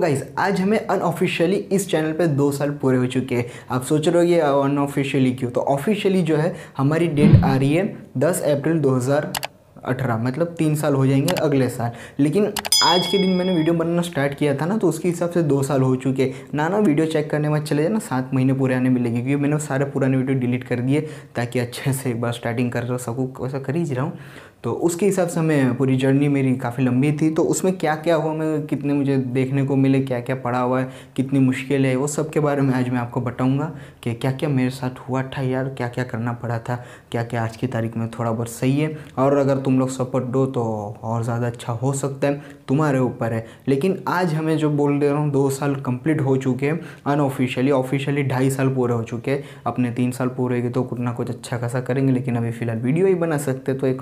Guys आज हमें unofficially इस चैनल पे 2 साल पूरे हो चुके हैं। आप सोच रहे हो ये अनऑफिशियली क्यों? तो ऑफिशियली जो है हमारी डेट आ रही है 10 अप्रैल 2018, मतलब 3 साल हो जाएंगे अगले साल। लेकिन आज के दिन मैंने वीडियो बनाना स्टार्ट किया था ना, तो उसके हिसाब से 2 साल हो चुके ना। वीडियो चेक करने में चले जाए ना, 7 महीने पूरे आने मिलेंगे, क्योंकि मैंने सारे पुराने वीडियो डिलीट कर दिए ताकि अच्छे से एक बार स्टार्टिंग कर सकूँ। वैसा कर ही रहा हूँ, तो उसके हिसाब से मैं पूरी जर्नी मेरी काफ़ी लंबी थी। तो उसमें क्या क्या हुआ, मैं कितने मुझे देखने को मिले, क्या क्या पड़ा हुआ है, कितनी मुश्किल है, वो सब के बारे में आज मैं आपको बताऊंगा कि क्या क्या मेरे साथ हुआ था यार, क्या क्या करना पड़ा था, क्या क्या आज की तारीख में थोड़ा बहुत सही है। और अगर तुम लोग सपोर्ट दो तो और ज़्यादा अच्छा हो सकता है, तुम्हारे ऊपर है। लेकिन आज हमें जो बोल दे रहा हूँ 2 साल कंप्लीट हो चुके हैं अनऑफिशियली। ऑफिशियली 2.5 साल पूरे हो चुके हैं। अपने 3 साल पूरे होंगे तो कुछ ना कुछ अच्छा खासा करेंगे। लेकिन अभी फ़िलहाल वीडियो ही बना सकते, तो एक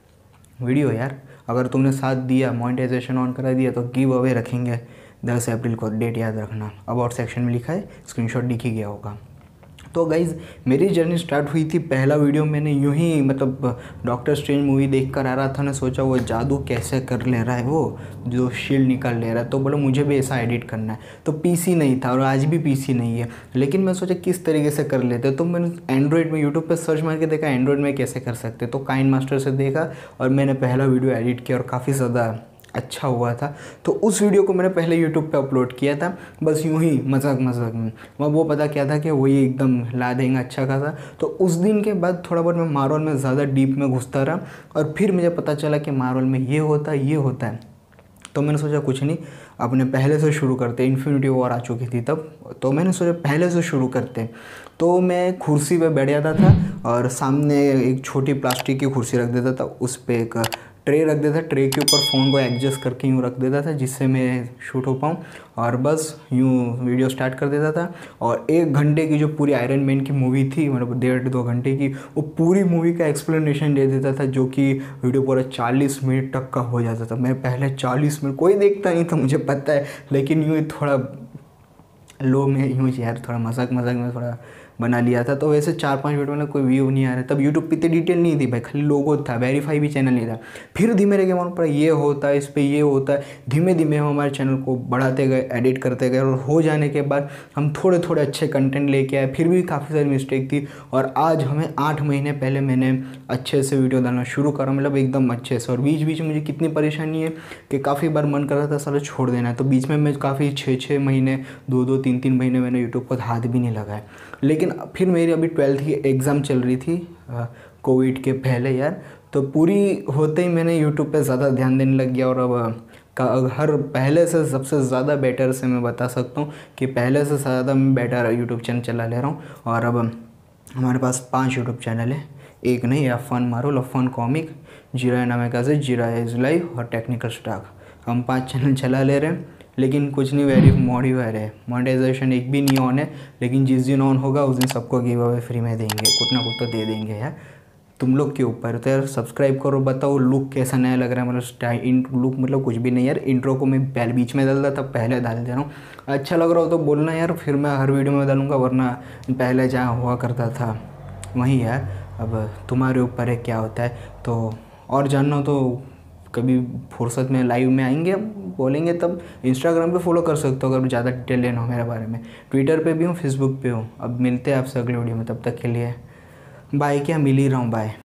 वीडियो यार, अगर तुमने साथ दिया, मोनेटाइजेशन ऑन करा दिया, तो गिव अवे रखेंगे 10 अप्रैल को। डेट याद रखना, अबाउट सेक्शन में लिखा है, स्क्रीनशॉट दिख ही गया होगा। तो गाइज़ मेरी जर्नी स्टार्ट हुई थी, पहला वीडियो मैंने यूं ही मतलब डॉक्टर स्ट्रेंज मूवी देख कर आ रहा था ना, सोचा वो जादू कैसे कर ले रहा है, वो जो शील्ड निकाल ले रहा है, तो बोला मुझे भी ऐसा एडिट करना है। तो पीसी नहीं था और आज भी पीसी नहीं है, लेकिन मैं सोचा किस तरीके से कर लेते। तो मैंने एंड्रॉयड में यूट्यूब पर सर्च मार के देखा एंड्रॉयड में कैसे कर सकते, तो काइन मास्टर से देखा और मैंने पहला वीडियो एडिट किया और काफ़ी ज़्यादा अच्छा हुआ था। तो उस वीडियो को मैंने पहले यूट्यूब पे अपलोड किया था, बस यूं ही मजाक मजाक में। मैं वो पता क्या था कि वही एकदम ला देंगे अच्छा खासा। तो उस दिन के बाद थोड़ा बहुत मैं मार्वल में ज़्यादा डीप में घुसता रहा, और फिर मुझे पता चला कि मार्वल में ये होता है, ये होता है। तो मैंने सोचा कुछ नहीं, अपने पहले से शुरू करते। इन्फिनिटी वॉर आ चुकी थी तब, तो मैंने सोचा पहले से शुरू करते। तो मैं कुर्सी पे बैठ जाता था और सामने एक छोटी प्लास्टिक की कुर्सी रख देता था, उस पर एक ट्रे रख देता था, ट्रे के ऊपर फ़ोन को एडजस्ट करके यूँ रख देता था जिससे मैं शूट हो पाऊँ, और बस यूँ वीडियो स्टार्ट कर देता था। और 1 घंटे की जो पूरी आयरन मैन की मूवी थी, मतलब 1.5-2 घंटे की, वो पूरी मूवी का एक्सप्लेनेशन दे देता था, जो कि वीडियो पूरा 40 मिनट तक का हो जाता था। मैं पहले 40 मिनट कोई देखता नहीं था, मुझे पता है, लेकिन यूँ थोड़ा लो में यूँ यार थोड़ा मजाक मजाक में थोड़ा बना लिया था। तो वैसे 4-5 वीडियो में कोई व्यू नहीं आ रहा, तब यूट्यूब पे इतनी डिटेल नहीं थी भाई, खाली लोगो था, वेरीफाई भी चैनल नहीं था। फिर धीमे रह के मन पड़ा ये होता है, इस पर ये होता है। धीमे धीमे हम हमारे चैनल को बढ़ाते गए, एडिट करते गए, और हो जाने के बाद हम थोड़े थोड़े अच्छे कंटेंट लेके आए। फिर भी काफ़ी सारी मिस्टेक थी, और आज हमें 8 महीने पहले मैंने अच्छे से वीडियो डालना शुरू करा, मतलब एकदम अच्छे से। और बीच बीच में मुझे कितनी परेशानी है कि काफ़ी बार मन कर रहा था सारा छोड़ देना है, तो बीच में मैं काफ़ी 6-6 महीने, 2-2, 3-3 महीने मैंने यूट्यूब पर हाथ भी नहीं लगाया। लेकिन फिर मेरी अभी 12th की एग्ज़ाम चल रही थी कोविड के पहले यार, तो पूरी होते ही मैंने यूट्यूब पे ज़्यादा ध्यान देने लग गया। और अब हर पहले से सबसे ज़्यादा बेटर से मैं बता सकता हूँ कि पहले से ज़्यादा मैं बेटर यूट्यूब चैनल चला ले रहा हूँ। और अब हमारे पास 5 यूट्यूब चैनल है, एक नहीं, अफन मार्वल, अफन कॉमिक, जीरा नामेकाज़े, जीरा इज लाइव और टेक्निकल स्टॉक। हम 5 चैनल चला ले रहे हैं, लेकिन कुछ नहीं, वेरी मॉडिफायर है। मोनेटाइजेशन एक भी नहीं ऑन है, लेकिन जिस दिन ऑन होगा उस दिन सबको गिव अवे फ्री में देंगे, कुछ ना कुछ तो दे देंगे यार। तुम लोग के ऊपर है, तो यार सब्सक्राइब करो, बताओ लुक कैसा नया लग रहा है, मतलब लुक मतलब कुछ भी नहीं यार। इंट्रो को मैं पहले बीच में डाल रहा था, पहले डाल दे रहा हूँ। अच्छा लग रहा हो तो बोलना यार, फिर मैं हर वीडियो में डालूँगा, वरना पहले जहाँ हुआ करता था वहीं यार। अब तुम्हारे ऊपर है क्या होता है। तो और जानना हो तो कभी फुर्सत में लाइव में आएंगे, बोलेंगे तब। इंस्टाग्राम पे फॉलो कर सकते हो अगर ज़्यादा डिटेल लेना हो मेरे बारे में। ट्विटर पे भी हूँ, फेसबुक पे हूँ। अब मिलते हैं आपसे अगले वीडियो में, तब तक के लिए बाय। क्या मिल ही रहा हूँ, बाय।